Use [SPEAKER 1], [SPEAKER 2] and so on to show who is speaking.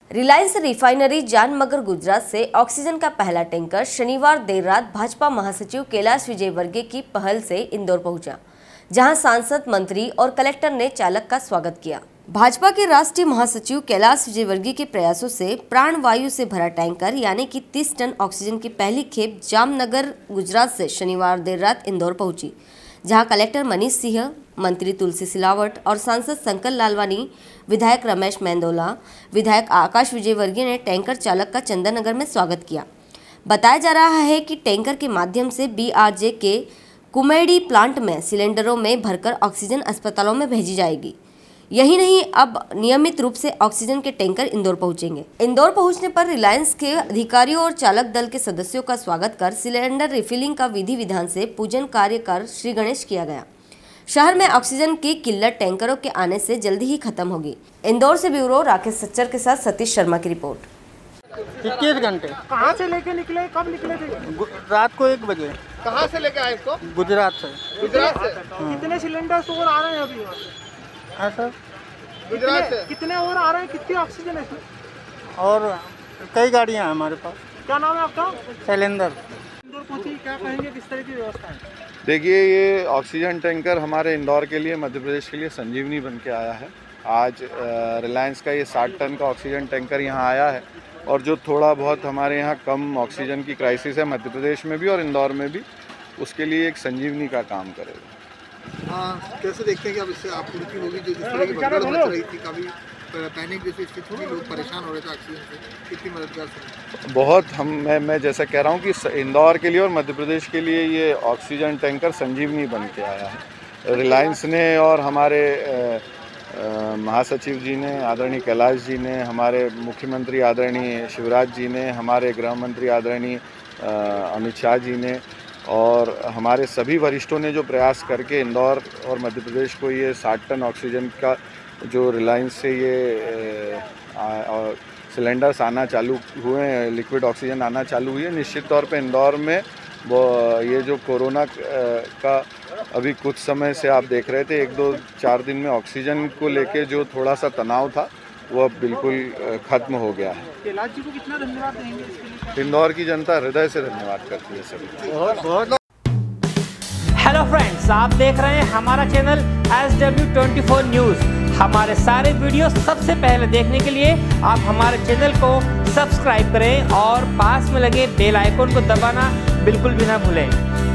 [SPEAKER 1] Reliance refinery जानमगर Gujarat से oxygen का पहला टैंकर शनिवार देर रात भाजपा महासचिव कैलाश विजयवर्गीय की पहल से इंदौर पहुंचा, जहां सांसद, मंत्री और कलेक्टर ने चालक का स्वागत किया। भाजपा के राष्ट्रीय महासचिव कैलाश विजयवर्गीय के प्रयासों से प्राणवायु से भरा टैंकर यानी कि 30 टन ऑक्सीजन की पहली खेप जामनगर गुजरात से शनिवार देर रात इंदौर पहुंची, जहां कलेक्टर मनीष सिंह, मंत्री तुलसी सिलावट और सांसद शंकर लालवानी, विधायक रमेश मेंदोला, विधायक आकाश विजयवर्गीय ने टैंकर चालक का चंदननगर में स्वागत किया। बताया जा रहा है कि टैंकर के माध्यम से BRJ के कुमेडी प्लांट में सिलेंडरों में भरकर ऑक्सीजन अस्पतालों में भेजी जाएगी। यही नहीं, अब नियमित रूप से ऑक्सीजन के टैंकर इंदौर पहुंचेंगे। इंदौर पहुंचने पर रिलायंस के अधिकारियों और चालक दल के सदस्यों का स्वागत कर सिलेंडर रिफिलिंग का विधि विधान से पूजन कार्य कर श्री गणेश किया गया। शहर में ऑक्सीजन की किल्लत टैंकरों के आने से जल्दी ही खत्म होगी। इंदौर से ब्यूरो राकेश सच्चर के साथ सतीश शर्मा की रिपोर्ट।
[SPEAKER 2] 21 घंटे।
[SPEAKER 3] कहाँ से लेके निकले, कब निकले थे?
[SPEAKER 2] रात को 1 बजे।
[SPEAKER 3] कहाँ से लेके आए इसको?
[SPEAKER 2] गुजरात से।
[SPEAKER 3] गुजरात से? कितने सिलेंडर्स और आ रहे हैं अभी?
[SPEAKER 2] हाँ सर,
[SPEAKER 3] गुजरात से कितने और आ रहे हैं? कितनी ऑक्सीजन है इसमें?
[SPEAKER 2] और कई गाड़ियाँ हैं हमारे पास।
[SPEAKER 3] क्या नाम है आपका?
[SPEAKER 2] शैलेंद्र।
[SPEAKER 3] इंदौर पहुंची, क्या कहेंगे, किस तरह की व्यवस्था है?
[SPEAKER 4] देखिए, ये ऑक्सीजन टैंकर हमारे इंदौर के लिए, मध्य प्रदेश के लिए संजीवनी बन के आया है। आज रिलायंस का ये 60 टन का ऑक्सीजन टैंकर यहाँ आया है और जो थोड़ा बहुत हमारे यहाँ कम ऑक्सीजन की क्राइसिस है मध्य प्रदेश में भी और इंदौर में भी, उसके लिए एक संजीवनी का काम करेगा।
[SPEAKER 5] कैसे देखते हैं कि अब इससे आपूर्ति होगी? जो जिस तरह की भगदड़ मच रही थी, काफ़ी पैनिक जैसी स्थिति थी, लोग परेशान हो रहे थे ऑक्सीजन से, कितनी मददगार है?
[SPEAKER 4] बहुत मैं जैसा कह रहा हूँ कि इंदौर के लिए और मध्य प्रदेश के लिए ये ऑक्सीजन टैंकर संजीवनी बन के आया है। रिलायंस ने और हमारे महासचिव जी ने, आदरणीय कैलाश जी ने, हमारे मुख्यमंत्री आदरणीय शिवराज जी ने, हमारे गृह मंत्री आदरणीय अमित शाह जी ने और हमारे सभी वरिष्ठों ने जो प्रयास करके इंदौर और मध्य प्रदेश को ये 60 टन ऑक्सीजन का जो रिलायंस से ये सिलेंडर्स आना चालू हुए हैं, लिक्विड ऑक्सीजन आना चालू हुई है, निश्चित तौर पे इंदौर में वो ये जो कोरोना का अभी कुछ समय से आप देख रहे थे, 1-2-4 दिन में ऑक्सीजन को लेके जो थोड़ा सा तनाव था वो अब बिल्कुल खत्म हो गया है।
[SPEAKER 3] कैलाश जी को कितना धन्यवाद देंगे इसके लिए?
[SPEAKER 4] इंदौर की जनता हृदय से धन्यवाद करती है सभी।
[SPEAKER 2] बहुत।
[SPEAKER 6] हेलो फ्रेंड्स, आप देख रहे हैं हमारा चैनल SW24 न्यूज़। हमारे सारे वीडियो सबसे पहले देखने के लिए आप हमारे चैनल को सब्सक्राइब करें और पास में लगे बेल आइकन को दबाना बिल्कुल भी ना भूलें।